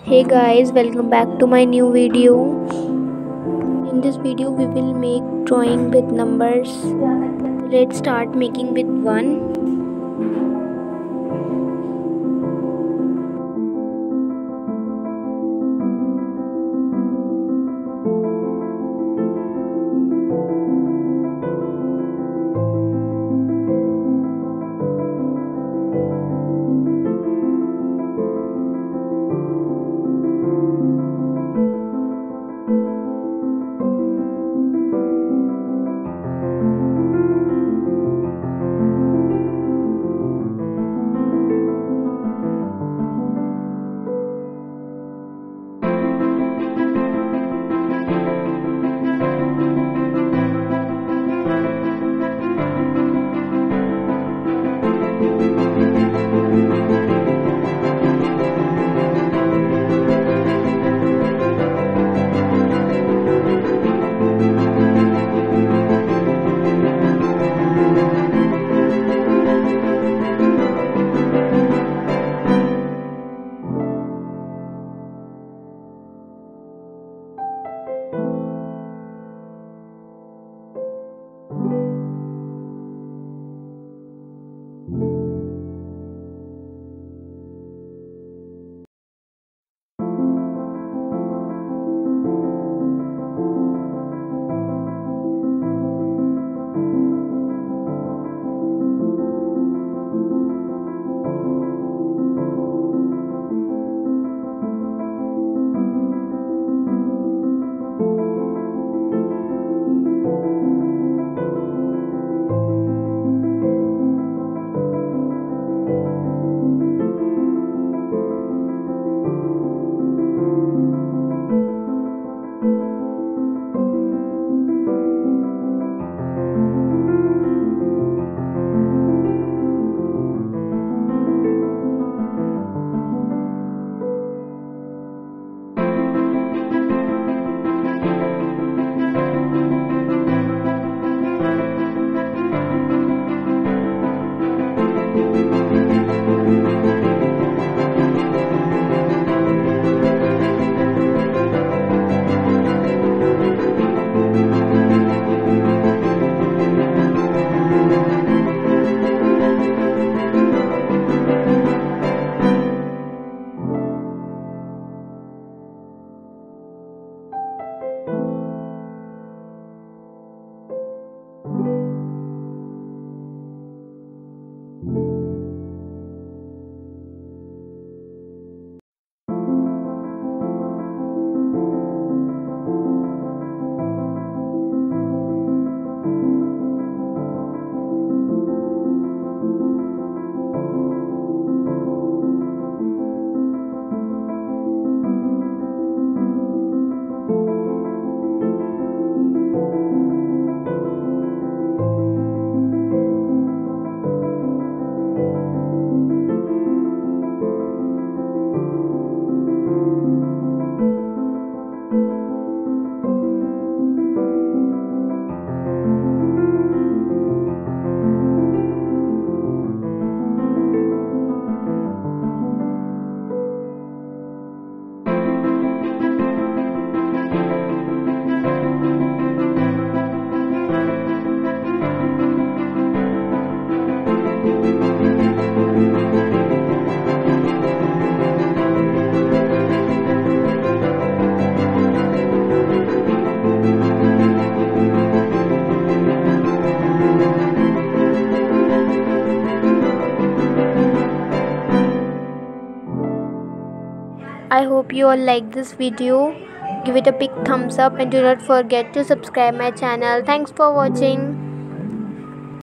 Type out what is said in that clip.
Hey guys, welcome back to my new video. In this video we will make drawing with numbers. Let's start making with 1. I hope you all like this video. Give it a big thumbs up and do not forget to subscribe my channel. Thanks for watching.